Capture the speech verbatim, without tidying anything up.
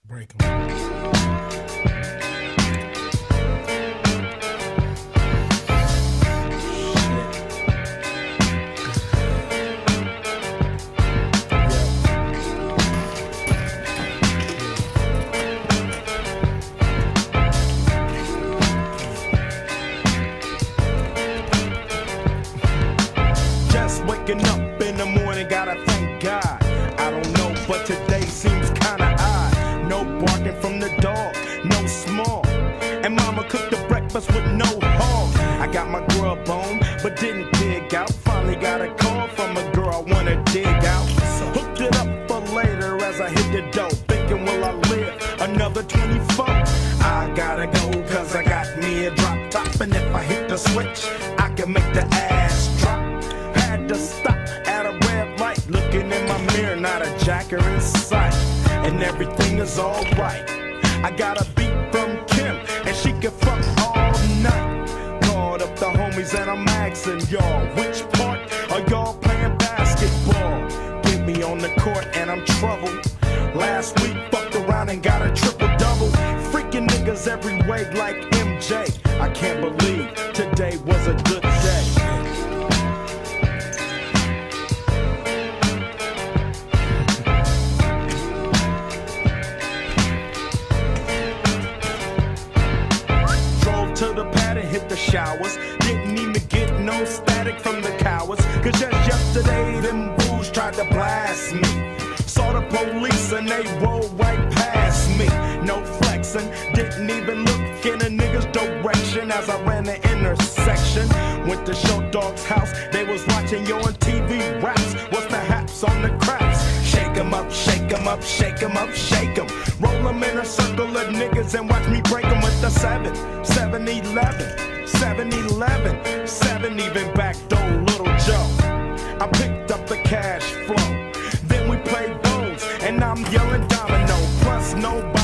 Break 'em. Waking up in the morning, gotta thank God. I don't know, but today seems kinda odd. No barking from the dog, no small. And mama cooked the breakfast with no hog. I got my grub on, but didn't dig out. Finally got a call from a girl I wanna dig out. Hooked it up for later as I hit the dough. Thinking, will I live another twenty-four? I gotta go, cause I got me a drop top. And if I hit the switch, I can make the ass drop. Had to stop at a red light, looking in my mirror, not a jacker in sight, and everything is alright. I got a beat from Kim, and she can fuck all night. Called up the homies and I'm asking y'all, which part are y'all playing basketball? Get me on the court and I'm troubled. Last week fucked around and got a triple-double. Freaking niggas every way like M J. I can't believe today was a good day. To the pad and hit the showers. Didn't even get no static from the cowards. Cause just yesterday them fools tried to blast me. Saw the police and they rolled right past me. No flexing, didn't even look in a nigga's direction as I ran the intersection. Went to Show Dog's house, they was watching yo on T V raps. What's the haps on the craps? Shake 'em up, shake 'em up, shake 'em up, shake 'em. Roll 'em in a circle of niggas and watch me break 'em with the seven, seven eleven, seven eleven, seven even backdoor Little Joe. I picked up the cash flow, then we played bones, and I'm yelling domino, plus nobody.